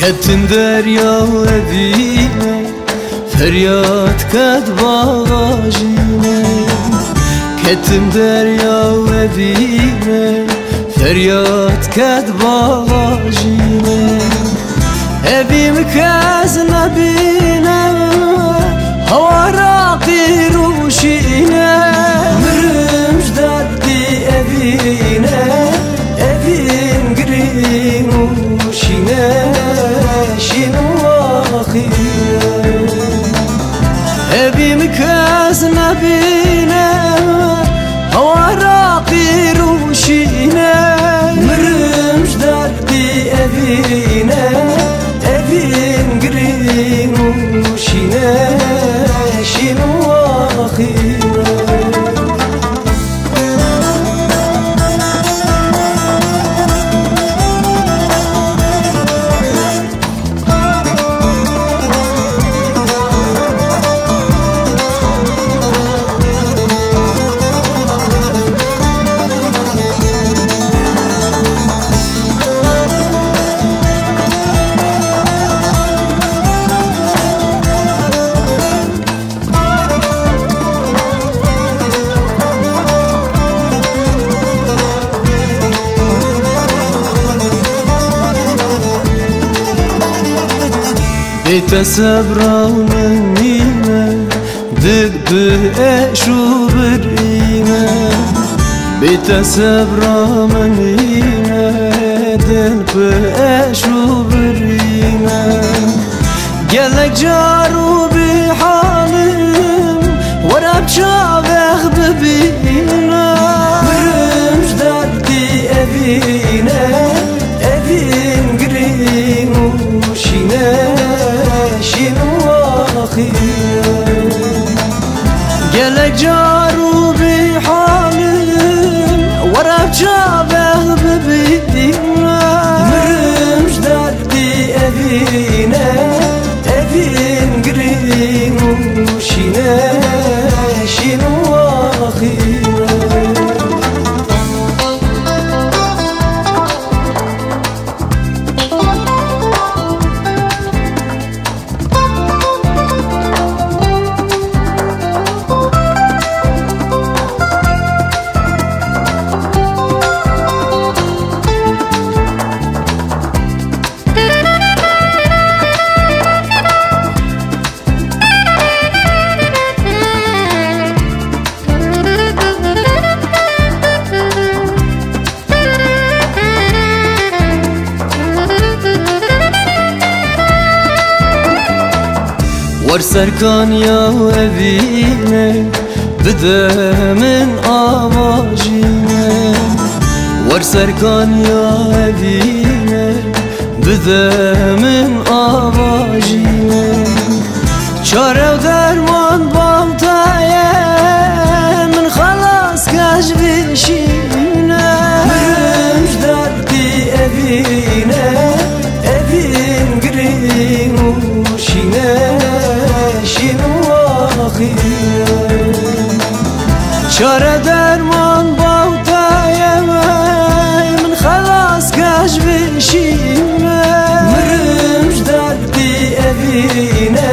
كتم دريا ودينا فرياد كد باغاجينا كتم دريا ودينا فرياد كد باغاجينا أبي مكاز نبينا هوا راقي روشينا مرمش دردي أبينا أبين قرين وشينا شنو واخينا أبي مكاز نبينا هوا راقي روشينا مرمش دردي أبينا أبين قرين وشينا شنو واخينا بيت سبرا ومنينا دق بقاش وبرقينا بيت سبرا ومنينا دق بقاش وبرقينا قالك جارو بحالم ورا بشابخ ببينا مرمش دردي أبينا أبين قرين وشينا شنو واخينا قالك جارو بحالم ورا بشابه ببينا مرمش دردي أبينا أبين قرين وشينا شنو واخينا ورسركان يا أبينا بدا من آواجينا ورسركان يا أبينا بدا من آواجينا چاره و درمان بامتايا من خلاص كاش بشينا مرمش دردي أبينا أبين قرين وشينا شنو واخينا چاره درمان باوتايا من خلاص كاش بشينا مرمش دردي أبينا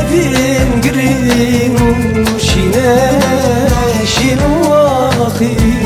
أبين قرين وشينا شنو واخينا